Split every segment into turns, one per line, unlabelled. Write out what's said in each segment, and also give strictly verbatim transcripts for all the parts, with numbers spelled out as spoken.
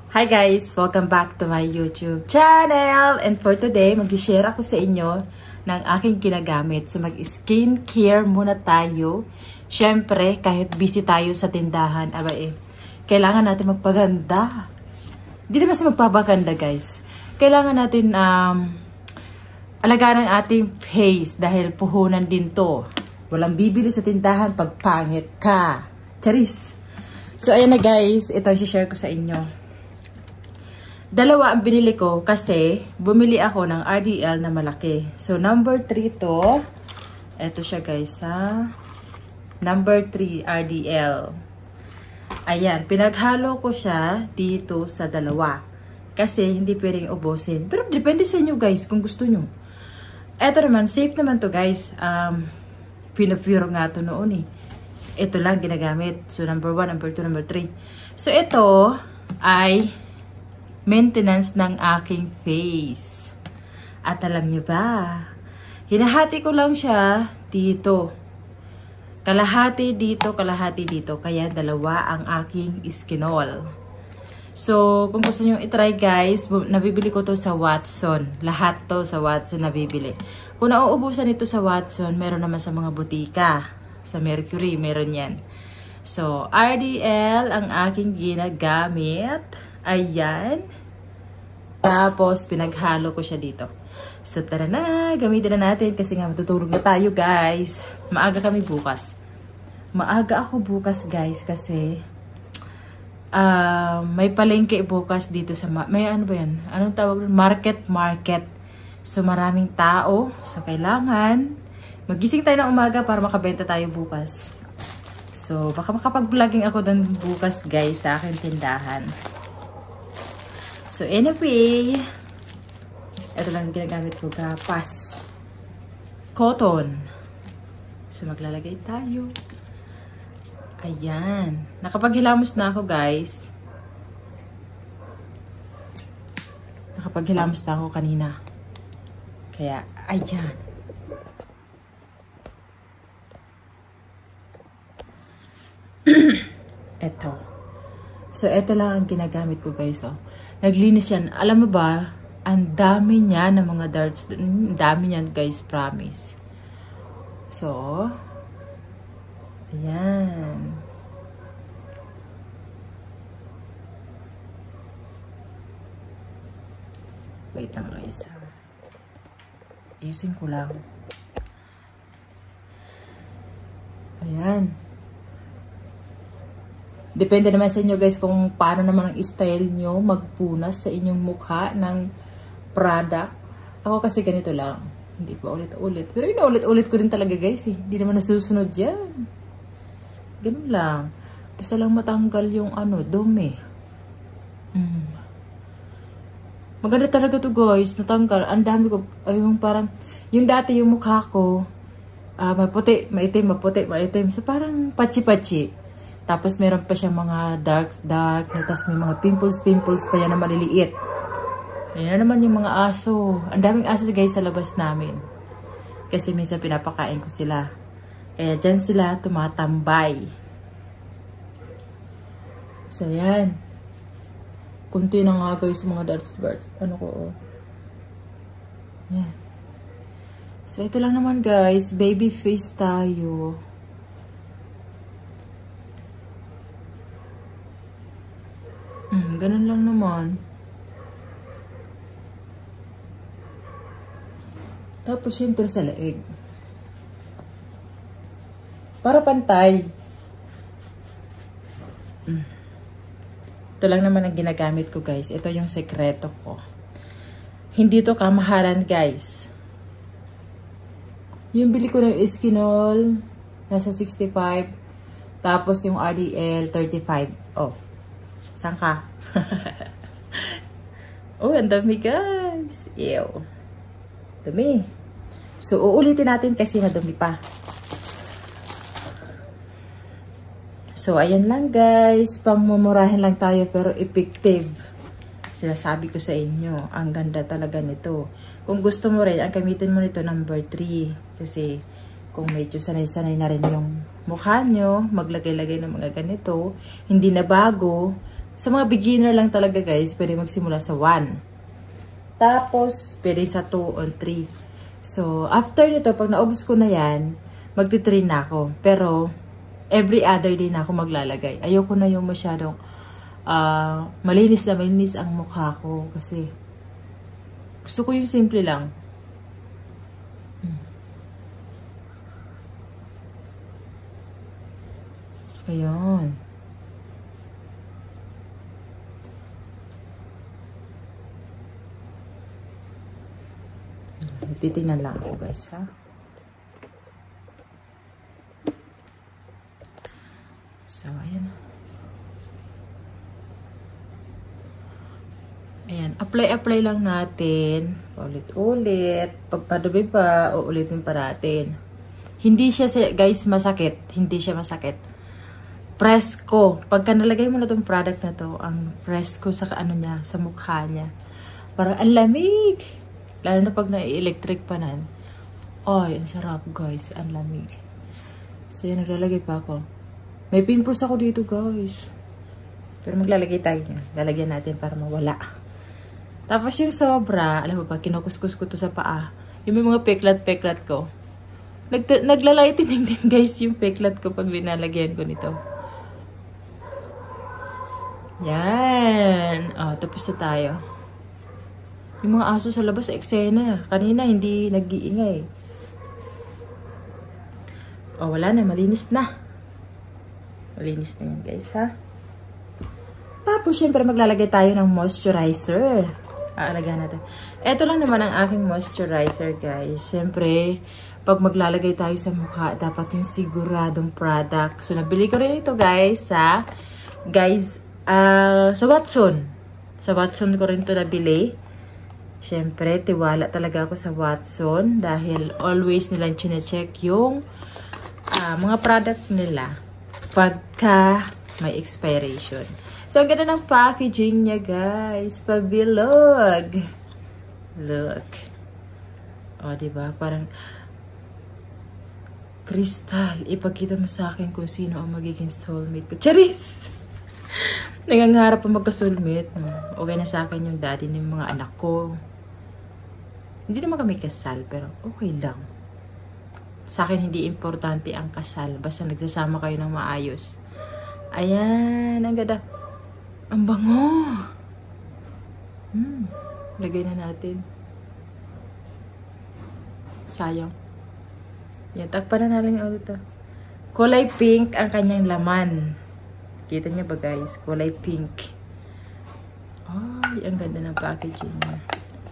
Hi guys! Welcome back to my YouTube channel! And for today, mag-share ako sa inyo ng aking ginagamit. So mag-skincare muna tayo. Siyempre, kahit busy tayo sa tindahan, aba eh, kailangan natin magpaganda. Hindi naman sa magpapaganda guys. Kailangan natin um, alagaan ang ating face dahil puhunan din to. Walang bibili sa tindahan pag pangit ka. Charis! So ayan na guys, ito ang share ko sa inyo. Dalawa ang binili ko kasi bumili ako ng R D L na malaki. So, number three to. Ito siya guys ha. Number three R D L. Ayan, pinaghalo ko siya dito sa dalawa. Kasi hindi pwedeng ubusin. Pero depende sa inyo guys kung gusto nyo. Ito naman, safe naman to guys. Um, Pinapure nga to noon eh. Ito lang ginagamit. So, number one, number two, number three. So, ito ay maintenance ng aking face. At alam nyo ba, hinahati ko lang siya dito. Kalahati dito, kalahati dito. Kaya dalawa ang aking skinol. So, kung gusto nyo itry guys, nabibili ko to sa Watson. Lahat to sa Watson nabibili. Kung nauubusan ito sa Watson, meron naman sa mga butika. Sa Mercury, meron yan. So, R D L ang aking ginagamit. Ayan. Tapos, pinaghalo ko siya dito. So, tara na. Gamitin na natin kasi nga matutulog na tayo, guys. Maaga kami bukas. Maaga ako bukas, guys, kasi uh, may palengke bukas dito sa... May ano ba yan? Anong tawag? Market, market. So, maraming tao. So, kailangan magising tayo ng umaga para makabenta tayo bukas. So, baka makapag-vlogging ako dun bukas, guys, sa aking tindahan. So, anyway, ito lang ginagamit ko, gapas. Cotton. So, maglalagay tayo. Ayan. Nakapaghilamos na ako, guys. Nakapaghilamos na ako kanina. Kaya, ayan. Ito. So, ito lang ang ginagamit ko, guys, oh. Naglinis yan. Alam mo ba, ang dami niya ng mga darts. Ang dami niyan, guys, promise. So, ayan. Wait lang guys. Ayusin ko lang. Ayan. Depende naman sa inyo guys kung paano naman ang style nyo magpunas sa inyong mukha ng product. Ako kasi ganito lang. Hindi pa ulit-ulit. Pero inaulit-ulit ko rin talaga guys eh. Hindi naman nasusunod yan. Ganun lang. Basta lang matanggal yung ano, dumi. Mm. Maganda talaga to guys. Natanggal. Ang dami ko. Ay, yung parang, yung dati yung mukha ko, uh, maputi, maitim, maputi, maitim. So parang pachi-pachi. Tapos meron pa siyang mga dark, dark, tapos may mga pimples, pimples pa yan na maliliit. Ayan naman yung mga aso. Ang daming aso guys sa labas namin. Kasi minsan pinapakain ko sila. Kaya dyan sila tumatambay. So ayan. Kunti na nga guys mga dark birds. Ano ko oh. Ayan. So ito lang naman guys. Baby face tayo. Hmm, ganun lang naman. Tapos, syempre sa leeg. Para pantay. Hmm. Ito lang naman ang ginagamit ko, guys. Ito yung sekreto ko. Hindi to kamahalan, guys. Yung bili ko ng Skinol, nasa sixty-five. Tapos, yung R D L, thirty-five. Oh. Saan ka? Oh, ang dami guys. Ew. Dami. So, uulitin natin kasi madumi pa. So, ayan lang guys. Pangmumurahin lang tayo pero effective. Sinasabi ko sa inyo, ang ganda talaga nito. Kung gusto mo rin, ang gamitin mo nito number three. Kasi, kung medyo sanay-sanay na rin yung mukha nyo, maglagay-lagay ng mga ganito, hindi na bago, Sa mga beginner lang talaga guys, pwede magsimula sa one. Tapos, pwede sa two or three. So, after nito, pag naubos ko na yan, magti-three na ako. Pero, every other day na ako maglalagay. Ayoko na yung masyadong uh, malinis na malinis ang mukha ko. Kasi, gusto ko yung simple lang. Ayan. Titingnan lang ako guys, ha? So, ayan. Ayan. Apply-apply lang natin. Ulit-ulit. Pagpadabi pa, uulitin pa natin. Hindi siya, guys, masakit. Hindi siya masakit. Presko. Pagka nalagay mo na itong product na to, ang presko sa ano niya, sa mukha niya. Parang ang lamig. Lalo na pag na-electric pa nan. Ay, ang sarap guys. Ang lamig. So, yan. Naglalagay pa ako. May pimples ako dito guys. Pero maglalagay tayo niya. Lalagyan natin para mawala. Tapos yung sobra, alam mo ba, kinukuskus ko to sa paa. Yung may mga peklat-peklat ko. Nag Naglalaitin din guys yung peklat ko pag linalagyan ko nito. Yan. O, oh, tapos na tayo. Yung mga aso sa labas, eksena. Kanina, hindi nag-iingay. O, oh, wala na. Malinis na. Malinis na yan, guys, ha? Tapos, syempre, maglalagay tayo ng moisturizer. Aalagyan natin. Ito lang naman ang aking moisturizer, guys. Syempre, pag maglalagay tayo sa mukha, dapat yung siguradong product. So, nabili ko rin ito, guys, ha? Guys, Uh, sa Watson. Sa Watson ko rin ito nabili. Siyempre, tiwala talaga ako sa Watson dahil always nilang chine-check yung uh, mga product nila pagka may expiration. So, ang ganda ng packaging niya, guys. Pabilog. Look. O, diba? Parang crystal. Ipakita mo sa akin kung sino ang magiging soulmate ko. Charis! Nangangarap pa magka-soulmate. Okay na sa akin yung daddy ng mga anak ko. Hindi naman kami kasal, pero okay lang. Sa akin, hindi importante ang kasal. Basta nagsasama kayo ng maayos. Ayan, ang ganda. Ang bango. Hmm, lagay na natin. Sayang. Yan, takpan na natin ulit ito. Kulay pink ang kanyang laman. Kita niyo ba guys? Kulay pink. Ay, ang ganda ng packaging niya.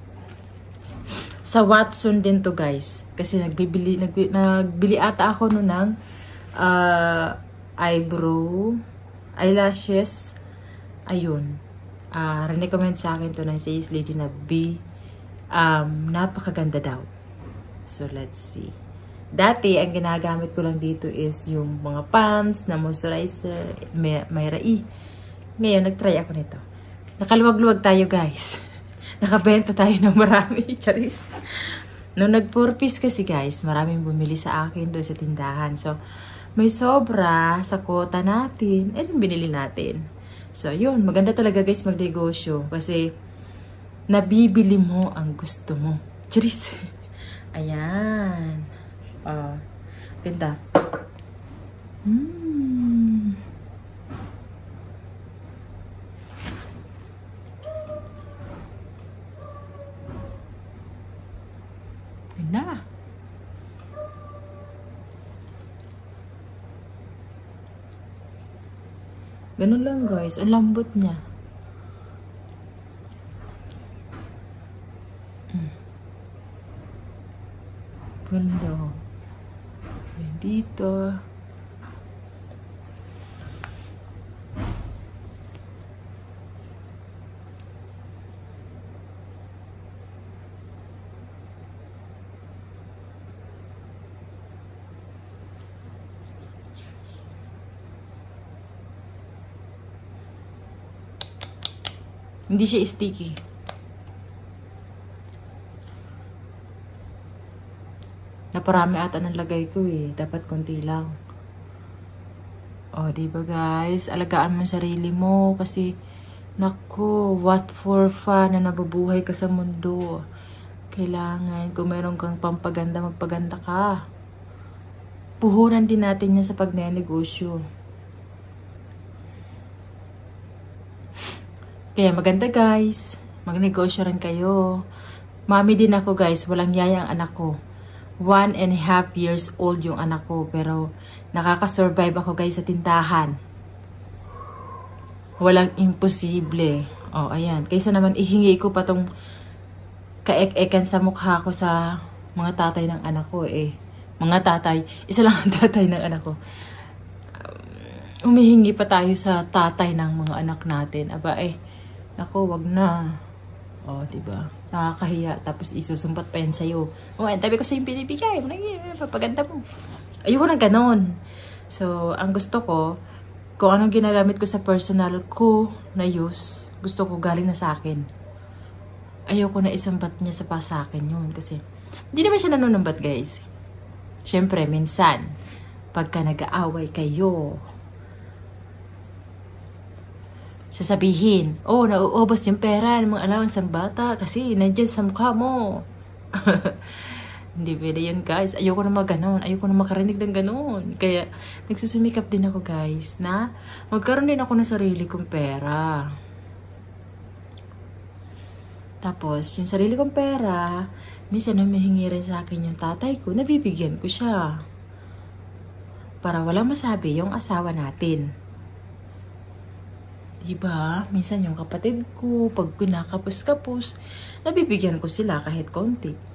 Sa Watson din to guys. Kasi nagbibili, nagbili, nagbili ata ako no ng uh, eyebrow, eyelashes. Ayun. Uh, Recommend sa akin to ng sales lady na B. Um, napakaganda daw. So, let's see. Dati, ang ginagamit ko lang dito is yung mga pants na moisturizer, may, may rai. Ngayon, nag-try ako nito. Nakaluwag-luwag tayo, guys. Nakabenta tayo ng marami. Charis. Nung nag-four piece kasi, guys, maraming bumili sa akin doon sa tindahan. So, may sobra sa quota natin. Eh, binili natin. So, yun. Maganda talaga, guys, magnegosyo. Kasi, nabibili mo ang gusto mo. Charis. Ayan. Ah, uh, ganda. Hmm. Ganda. Ganun lang guys, ang lambot niya. Hmm. Ganda. Dito. Hindi siya sticky. Naparami ata ng lagay ko eh. Dapat konti lang. O, diba guys? Alagaan mo sarili mo kasi Naku, what for fun na nabubuhay ka sa mundo. Kailangan, kung meron kang pampaganda, magpaganda ka. Puhunan din natin yan sa pagnenegosyo. Kaya maganda guys, magnegosyo rin kayo. Mami din ako guys, walang yaya ang anak ko. One and a half years old yung anak ko, pero nakakasurvive ako guys sa tindahan. Walang imposible. O, oh, ayan. Kaysa naman ihingi ko pa tong kaek-ekan sa mukha ko sa mga tatay ng anak ko eh. Mga tatay. Isa lang ang tatay ng anak ko. Um, umihingi pa tayo sa tatay ng mga anak natin. Aba eh, ako wag na. O, oh, diba? Nakakahiya. Tapos isusumpat pa yan sa'yo. O, oh, tabi ko sa'yo pinibigay. Papaganda mo. Ayoko na ganon. So, ang gusto ko, kung anong ginagamit ko sa personal ko na use, gusto ko galing na sa akin. Ayoko na isumbat niya sa pa sa akin yun. Kasi, hindi naman siya nanunumbat guys. Siyempre, minsan, pagka nag-aaway kayo, sasabihin, oh, nauubos yung pera ng mga allowance ng bata kasi nandiyan sa mukha mo. Hindi pwede yun guys. Ayoko na mag-ganon. Ayoko na makarinig ng ganon. Kaya nagsusumikap din ako guys na magkaroon din ako ng sarili kong pera. Tapos yung sarili kong pera, minsan humihingi rin sa akin yung tatay ko, nabibigyan ko siya. Para walang masabi yung asawa natin. Diba? Minsan yung kapatid ko, pag kinakapos-kapos, nabibigyan ko sila kahit konti.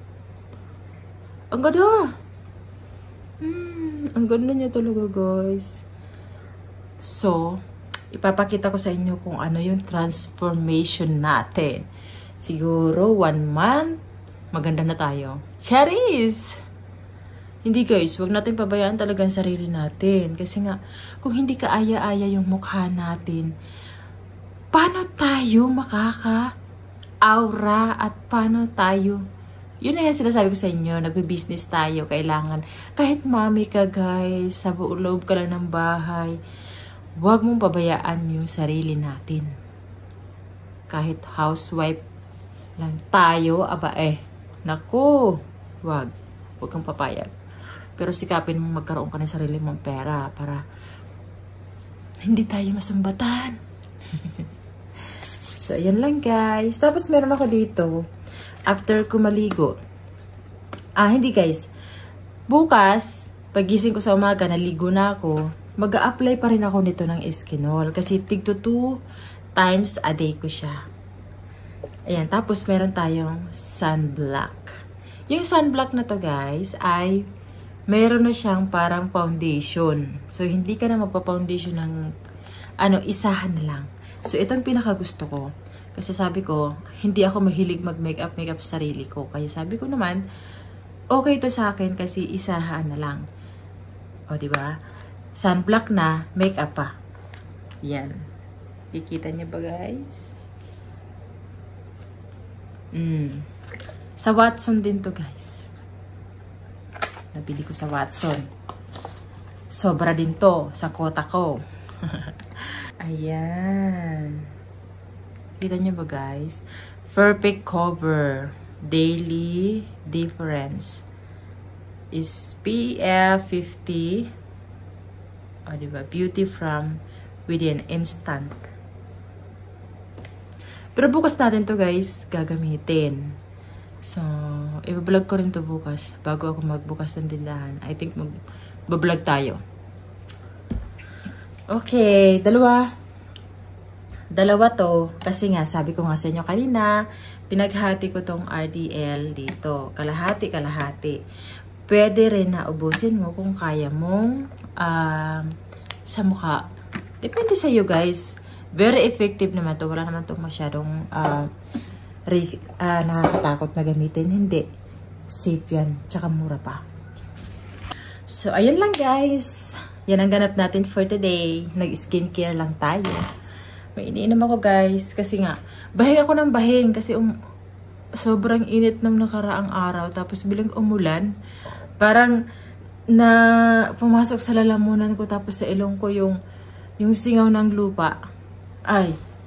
Ang ganda! Hmm, ang ganda niya talaga, guys. So, ipapakita ko sa inyo kung ano yung transformation natin. Siguro, one month, maganda na tayo. Charis! Hindi, guys. Huwag natin pabayaan talaga ang sarili natin. Kasi nga, kung hindi kaaya-aya yung mukha natin, paano tayo makaka-aura at paano tayo... Yun na yung sinasabi ko sa inyo, nagbe-business tayo, kailangan. Kahit mami ka guys, sa buong loob ka lang ng bahay, huwag mong pabayaan yung sarili natin. Kahit housewife lang tayo, aba eh, naku, huwag, huwag kang papayag. Pero sikapin mong magkaroon ka ng sarili mong pera para hindi tayo masumbatan. So, ayan lang guys. Tapos meron ako dito, after ko maligo. Ah, hindi guys. Bukas, pagising ko sa umaga, naligo na ako, mag-a-apply pa rin ako nito ng Eskinol. Kasi tig to two times a day ko siya. Ayan, tapos meron tayong sunblock. Yung sunblock na to guys, ay meron na siyang parang foundation. So, hindi ka na magpa-foundation ng ano, isahan na lang. So, itong pinaka-gusto ko. Kasi sabi ko, hindi ako mahilig mag-makeup makeup sa sarili ko. Kaya sabi ko naman, okay to sa akin kasi isahan na lang. O, diba? Sunblock na, makeup pa. Yan. Kikita niyo ba, guys? Mm. Sa Watson din to, guys. Nabili ko sa Watson. Sobra din to sa kota ko. Ayan. Kita niyo ba guys? Perfect cover. Daily difference. Is P F fifty. O, diba? Beauty from within. Instant. Pero bukas natin to guys, gagamitin. So, i-vlog ko rin to bukas. Bago ako magbukas ng tindahan. I think mag-vlog tayo. Okay, dalawa. Dalawa to, kasi nga, sabi ko nga sa inyo kanina, pinaghati ko tong R D L dito. Kalahati, kalahati. Pwede rin na ubusin mo kung kaya mong uh, sa mukha. Depende sa iyo guys. Very effective naman to. Wala naman to masyadong uh, uh, nakakatakot na gamitin. Hindi. Safe yan. Tsaka mura pa. So, ayun lang guys. Yan ang ganap natin for today. Nag-skincare lang tayo. May iniinom ako guys. Kasi nga, bahing ako ng bahing. Kasi um, sobrang init ng nakaraang araw. Tapos bilang umulan, parang na pumasok sa lalamunan ko. Tapos sa ilong ko yung, yung singaw ng lupa. Ay,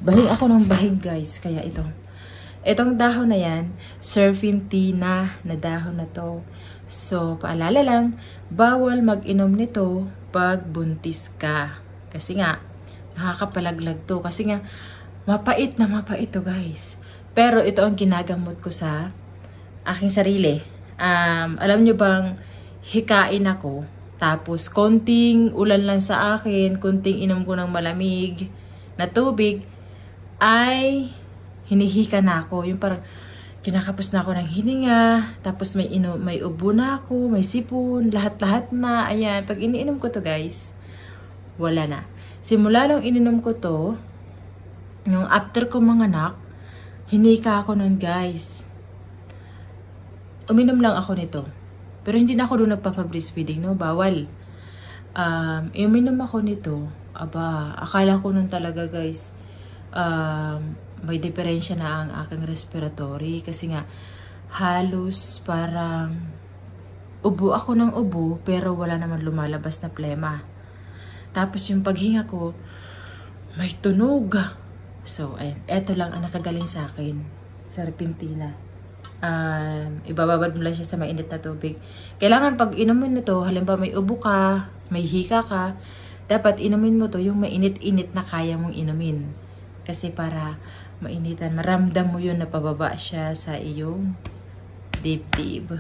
Bahing ako ng bahing guys. Kaya ito. Itong dahon na yan, serpentina na dahon na to. So, paalala lang, bawal mag-inom nito pag buntis ka. Kasi nga, nakakapalaglag to. Kasi nga, mapait na mapait to guys. Pero ito ang ginagamot ko sa aking sarili. Um, alam nyo bang, hikain ako. Tapos, konting ulan lang sa akin, konting inom ko ng malamig na tubig, ay hinihika na ako. Yung parang kinakapos na ako ng hininga, tapos may, ino, may ubo na ako, may sipon, lahat-lahat na. Ayan, pag iniinom ko to guys, wala na. Simula nung ininom ko to, yung after ko manganak, hinika ako nun guys. Uminom lang ako nito. Pero hindi na ako doon nagpapa-breastfeeding, no? Bawal. Um, uminom ako nito. Aba, akala ko nun talaga guys, um, may diferensya na ang aking respiratory. Kasi nga, halos parang ubo ako ng ubo, pero wala naman lumalabas na plema. Tapos yung paghinga ko, may tunog. So, ayan. Eto lang ang nakagaling sa akin. Serpentina. Um, ibababad mo lang siya sa mainit na tubig. Kailangan pag inumin nito, halimbawa may ubo ka, may hika ka, dapat inumin mo to yung mainit-init na kaya mong inumin. Kasi para mainitan, maramdam mo yun na pababa siya sa iyong dibdib.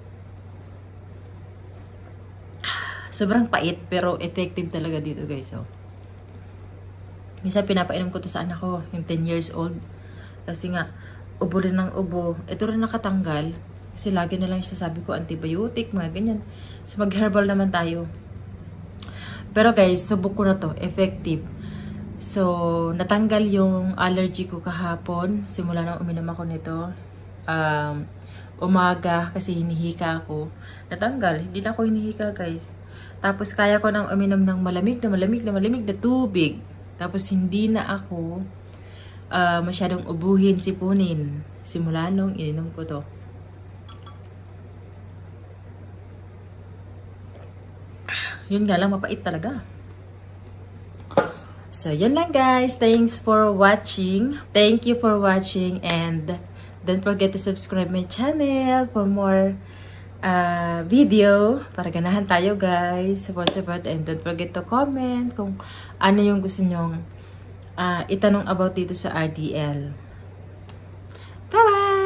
Sobrang pait, pero effective talaga dito guys. So, minsan pinapainom ko to sa anak ko, yung ten years old. Kasi nga, ubo rin ng ubo. Ito rin nakatanggal. Kasi lagi na lang siya sabi ko, antibiotic, mga ganyan. So, mag-herbal naman tayo. Pero guys, subok ko na to. Effective. So, natanggal yung allergy ko kahapon. Simula nang uminom ako nito. Um, umaga, kasi hinihika ako. Natanggal. Hindi na ako hinihika guys. Tapos, kaya ko nang uminom ng malamig na malamig na malamig na tubig. Tapos, hindi na ako uh, masyadong ubuhin, sipunin. Simula nung ininom ko to. Yun nga lang, mapait talaga. So, yun lang guys. Thanks for watching. Thank you for watching. And don't forget to subscribe my channel for more uh, video. Para ganahan tayo guys. Support, support. And don't forget to comment kung ano yung gusto nyong uh, itanong about dito sa R D L. Bye-bye!